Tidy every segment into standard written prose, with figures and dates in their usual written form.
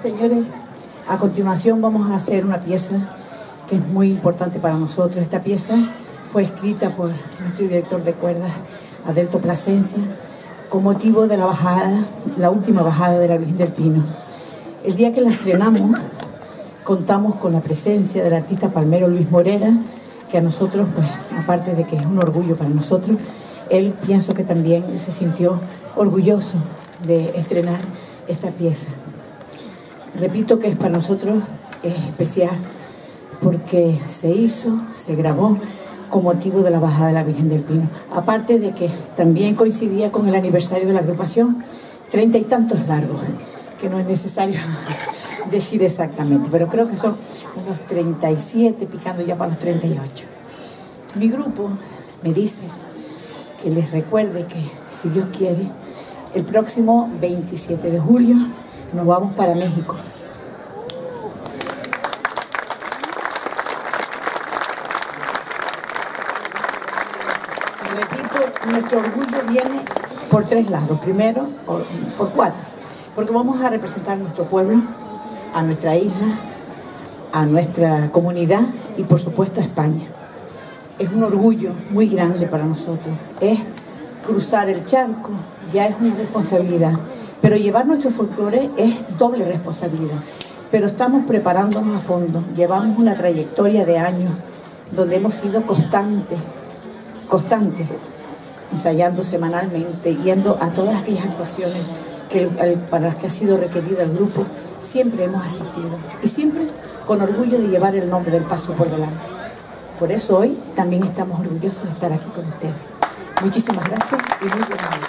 Señores, a continuación vamos a hacer una pieza que es muy importante para nosotros. Esta pieza fue escrita por nuestro director de cuerdas, Adelto Plasencia, con motivo de la bajada, la última bajada de la Virgen del Pino. El día que la estrenamos, contamos con la presencia del artista palmero Luis Morera, que a nosotros, pues, aparte de que es un orgullo para nosotros, él pienso que también se sintió orgulloso de estrenar esta pieza. Repito que para nosotros es especial porque se hizo, se grabó con motivo de la bajada de la Virgen del Pino. Aparte de que también coincidía con el aniversario de la agrupación, 30 y tantos largos, que no es necesario decir exactamente, pero creo que son unos 37, picando ya para los 38. Mi grupo me dice que les recuerde que, si Dios quiere, el próximo 27 de julio nos vamos para México. Repito, nuestro orgullo viene por 3 lados. Primero, por 4, porque vamos a representar a nuestro pueblo, a nuestra isla, a nuestra comunidad y por supuesto a España. Es un orgullo muy grande para nosotros. Es cruzar el charco, ya es una responsabilidad, pero llevar nuestro folclore es doble responsabilidad. Pero estamos preparándonos a fondo. Llevamos una trayectoria de años donde hemos sido constantes, ensayando semanalmente, yendo a todas aquellas actuaciones para las que ha sido requerido el grupo. Siempre hemos asistido y siempre con orgullo de llevar el nombre del Paso por delante. Por eso hoy también estamos orgullosos de estar aquí con ustedes. Muchísimas gracias y muy buenas noches.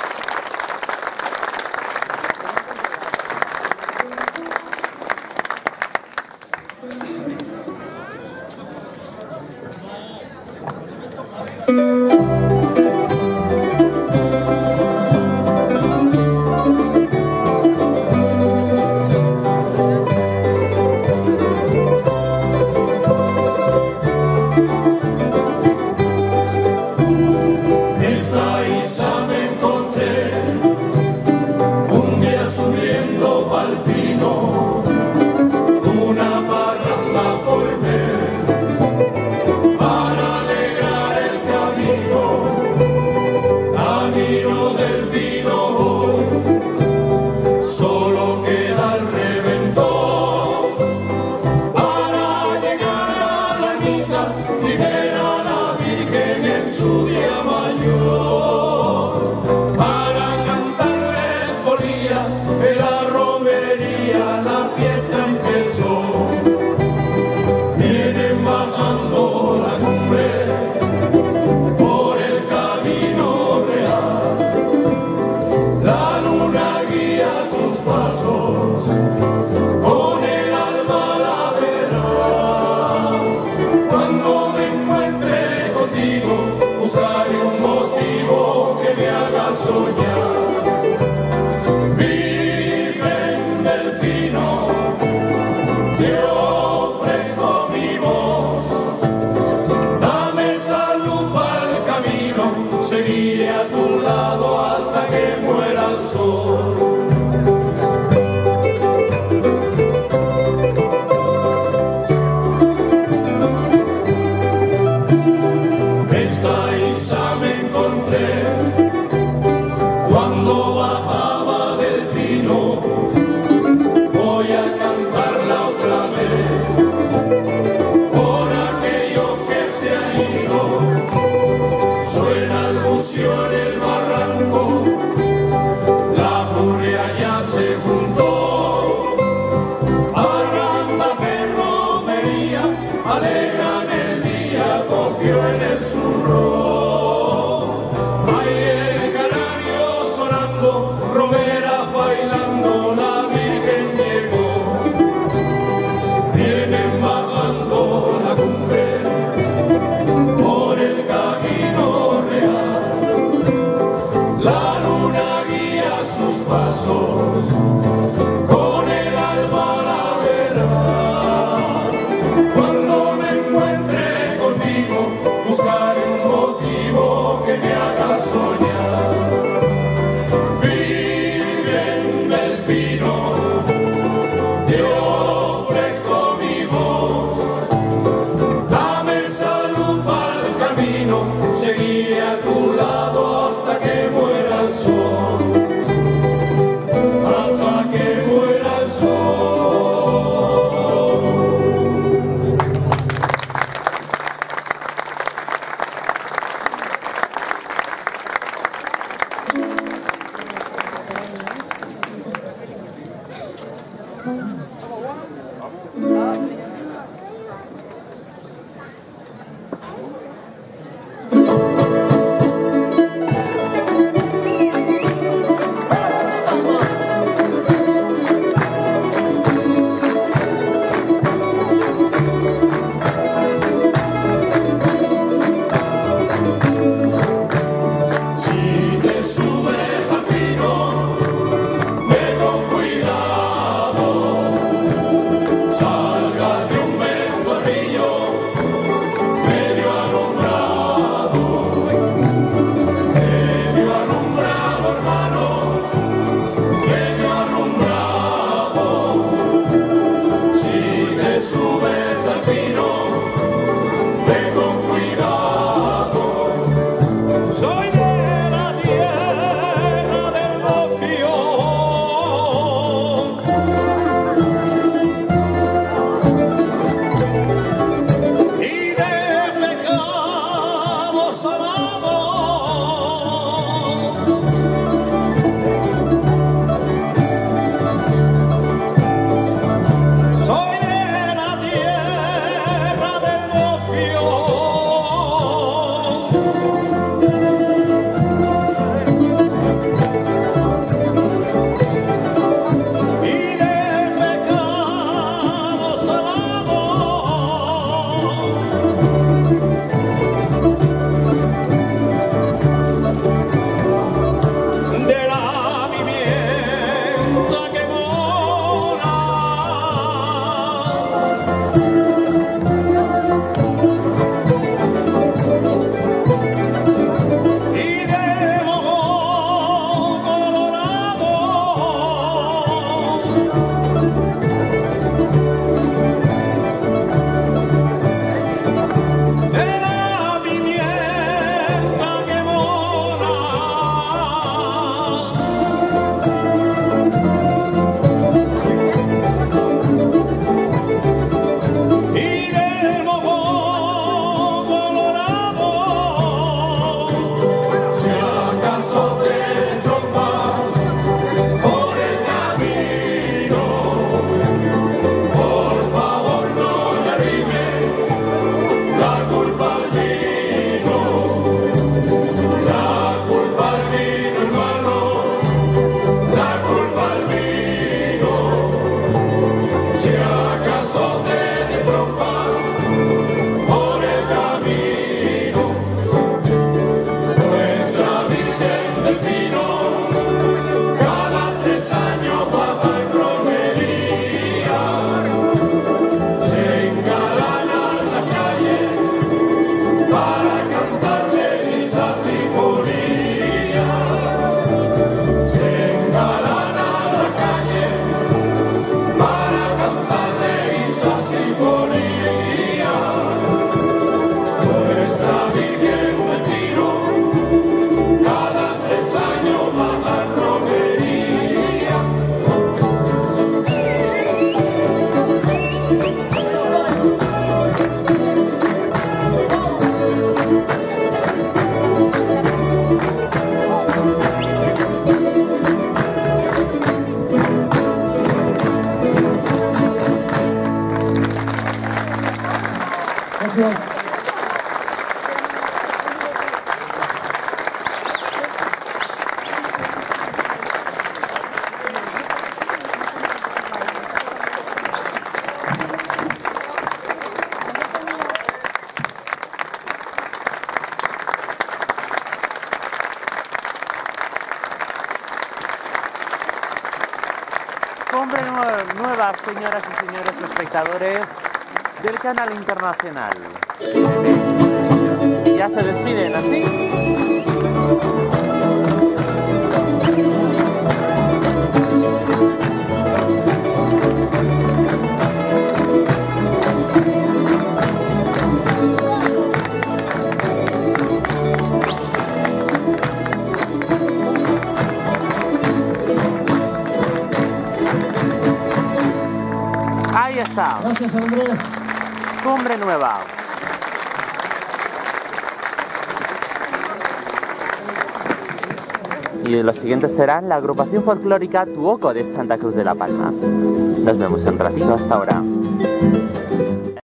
Seguiré a tu lado hasta que muera el sol. Esta Isa me encontré cuando bajaba del pino. Voy a cantarla otra vez por aquellos que se han ido. Suena el bucio en el barranco, la furia ya se juntó. Parranda de romería, alegran el día, cogió en el zurrón. Aire canario sonando, romeras bailando, la Virgen llegó. Vienen bajando la cumbre por el camino real, la luna guía sus pasos, con el alma la verá. Cuando me encuentre Gracias. Cumbre nueva, señoras y señores espectadores del canal internacional. Ya se despiden así. Ahí está. Gracias, Andrés. Cumbre nueva. Y los siguientes serán la agrupación folclórica Tuoco de Santa Cruz de la Palma. Nos vemos en un ratito, hasta ahora.